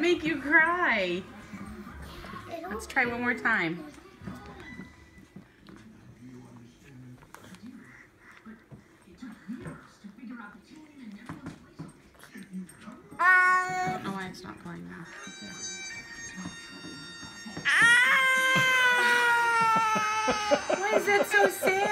make you cry. Let's try one more time. I don't know why it's not playing now. Why is that so sad?